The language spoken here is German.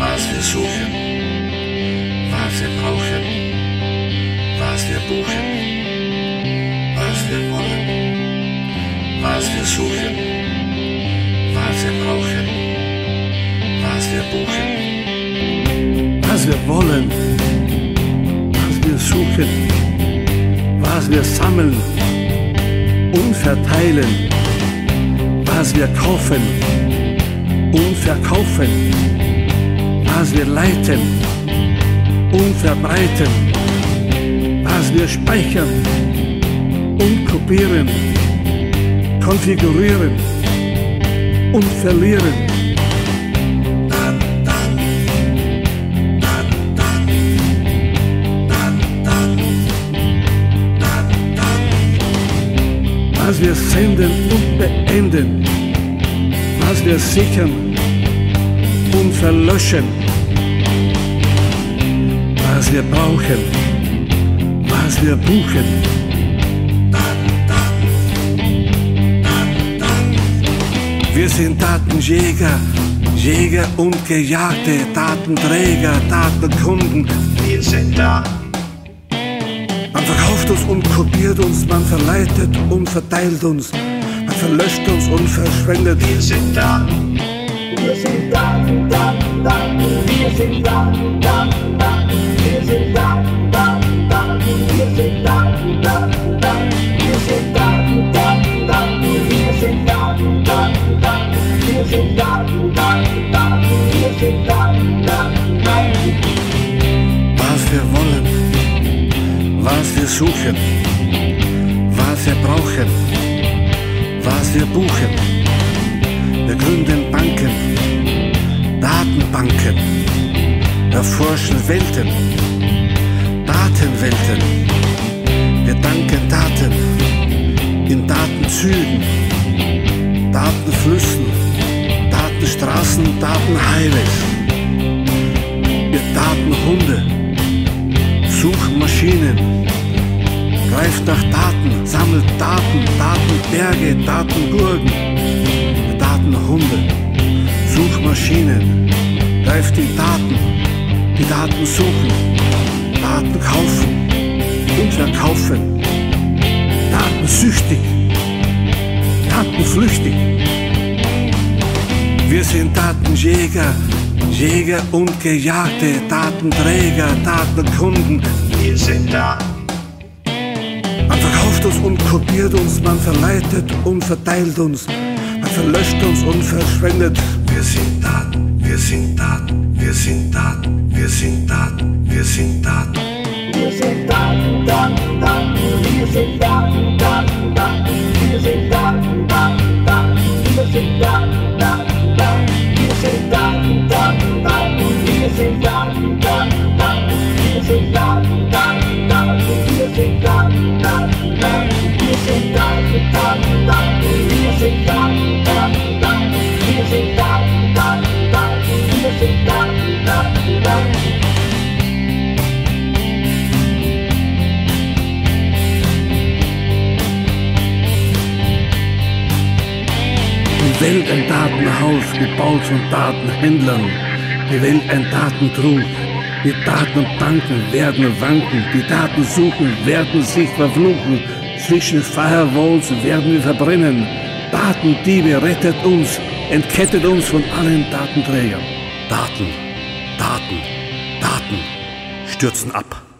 was wir suchen, was wir brauchen, was wir buchen, was wir wollen, was wir suchen, was wir brauchen, was wir buchen, was wir wollen, was wir suchen, was wir sammeln und verteilen, was wir kaufen und verkaufen, was wir leiten und verbreiten, was wir speichern und kopieren, konfigurieren und verlieren. Was wir senden und beenden, was wir sichern und verlöschen, was wir brauchen, was wir buchen. Wir sind Datenjäger, Jäger und Gejagte, Datenträger, Datenkunden. wir sind da. Man verkauft uns und kopiert uns, man verleitet und verteilt uns, man verlöscht uns und verschwendet. Wir sind da. Wir sind da, da, da, wir sind da, da, da, wir sind da, da, da, wir sind da, da, da, wir sind da, da, da, wir sind da, da, da, wir sind da, da, da, wir sind da, da, da. Was wir wollen, was wir suchen, was wir brauchen, was wir buchen. Wir gründen Banken, Datenbanken, erforschen Welten, Datenwelten. Wir danken Daten in Datenzügen, Datenflüssen, Datenstraßen, Datenhighways. Wir Datenhunde, Suchmaschinen, greift nach Daten, sammelt Daten, Datenberge, Datenburgen. Wir Datenhunde, Suchmaschinen, greift die Daten suchen, Daten kaufen und verkaufen, datensüchtig, datenflüchtig. Wir sind Datenjäger, Jäger und Gejagte, Datenträger, Datenkunden. Wir sind da. Man verkauft uns und kopiert uns, man verleitet und verteilt uns, man verlöscht uns und verschwendet. Wir sind Daten, wir sind Daten, wir sind Daten, wir sind Daten, wir sind Daten. Wir sind da, da, da, wir sind da, da, da, wir sind da, da, da, wir sind da, da, da, wir sind da, da, da, wir sind da, da, da, wir sind da, da, da, wir sind da, da, da, wir sind da, da, da, wir sind da, da, da, wir sind da, da, da, wir sind da, da, da. Die Welt ein Datenhaus, gebaut von Datenhändlern. Die Welt ein Datentrug. Die Datenbanken werden wanken. Die Daten suchen, werden sich verfluchen. Zwischen Firewalls werden wir verbrennen. Datendiebe rettet uns, entkettet uns von allen Datenträgern. Daten, Daten, Daten stürzen ab.